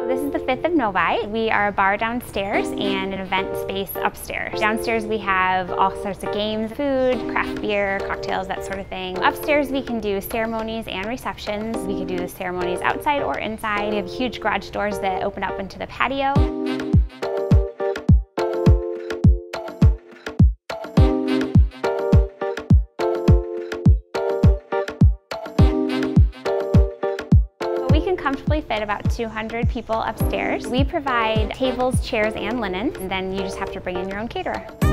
This is the 5th of Novi. We are a bar downstairs and an event space upstairs. Downstairs we have all sorts of games, food, craft beer, cocktails, that sort of thing. Upstairs we can do ceremonies and receptions. We can do the ceremonies outside or inside. We have huge garage doors that open up into the patio. We can comfortably fit about 200 people upstairs. We provide tables, chairs, and linen, and then you just have to bring in your own caterer.